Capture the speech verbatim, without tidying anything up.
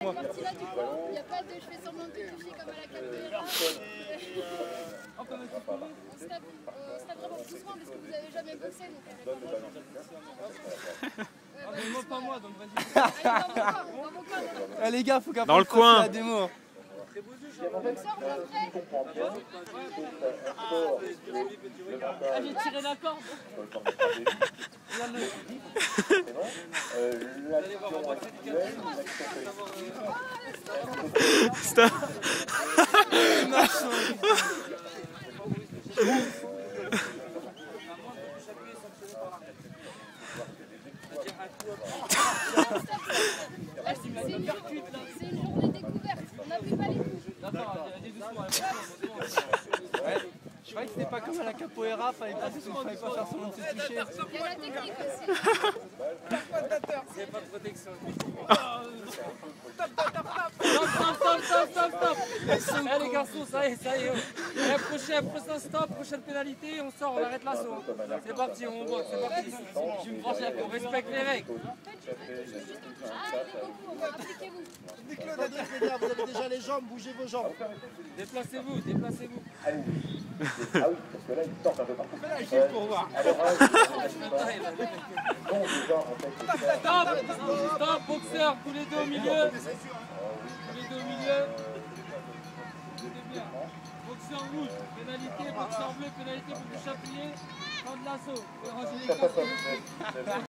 fois. Quand il a du coup, il n'y a pas de je fais semblant de te toucher comme à la capoeira. On se tape, on se tape vraiment doucement parce que vous n'avez jamais boxé. Mais moi pas moi, donc vas-y. Eh les gars, faut qu'après Dans le coin. la démo. Ah, j'ai tiré la corde. Stop. C'est une journée découverte, on n'appuie pas les coups. D'accord, dis doucement. Je croyais que c'était pas comme à la capoeira, fallait pas, fallait pas faire semblant de se toucher. Il y a la technique aussi. Il n'y a pas de protection. Stop, stop, stop, stop, stop, stop. Eh les garçons, ça y est, ça y est. Eh, prochain, prochain stop, prochaine pénalité, on sort, on arrête l'assaut. C'est parti, on vote, c'est parti. Je me branche la peau, on respecte les règles. Appliquez-vous. Claude a dit les gars, vous avez déjà les jambes, bougez vos jambes. Déplacez-vous, déplacez-vous. Ah oui, parce que là, ils sortent un peu partout. Fais la gifle pour voir. Alors, Stop, stop, boxeur, tous les deux au milieu. Tous les deux au milieu. C'est bien. Boxeur rouge, pénalité, boxeur bleu, pénalité pour vous chapuler. Prendre l'assaut.